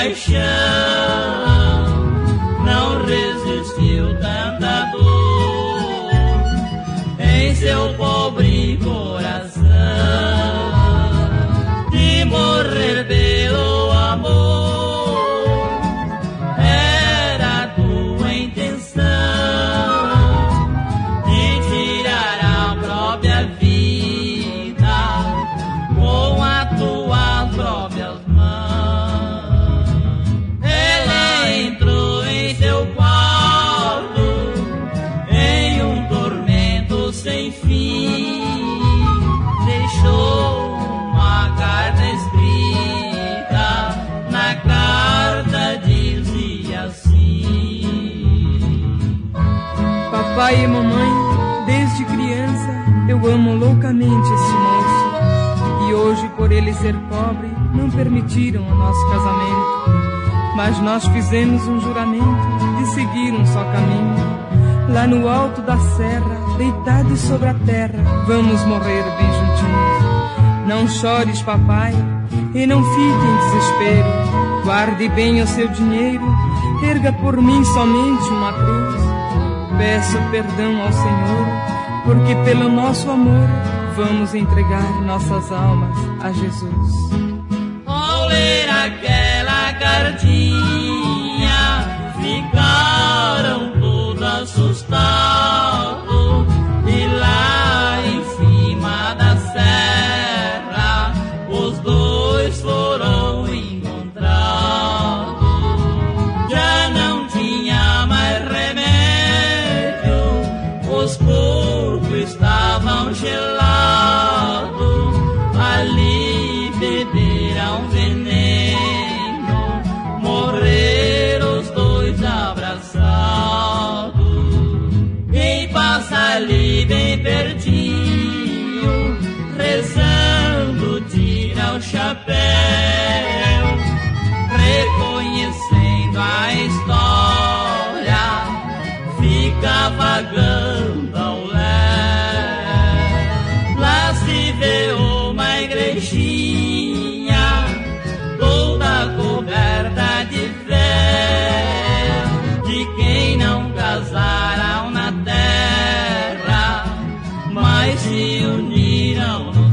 paixão, não resistiu tanta dor em seu pobre coração, de morrer pelo amor. Era tua intenção de tirar a própria vida com as tuas próprias mãos. Ele entrou em seu quarto em um tormento sem fim, deixou uma carta escrita, na carta dizia assim: Papai e mamãe, desde criança eu amo loucamente este moço, e hoje, por ele ser pobre, não permitiram o nosso casamento. Mas nós fizemos um juramento de seguir um só caminho. Lá no alto da serra, deitados sobre a terra, vamos morrer bem juntinhos. Não chores, papai, e não fique em desespero. Guarde bem o seu dinheiro, erga por mim somente uma cruz. Peço perdão ao Senhor, porque pelo nosso amor vamos entregar nossas almas a Jesus. Ao ler aquela cartinha, ficaram todos assustados, e lá em cima da serra os dois foram encontrados. Já não tinha mais remédio, os corpos estavam gelados, ali beberam veneno, morreram os dois abraçados. Quem passa ali bem pertinho, rezando, tira o chapéu, reconhecendo a história, fica vagando ao léu. Lá se vê uma igrejinha toda coberta de véu, de quem não casaram na terra, mas se uniram no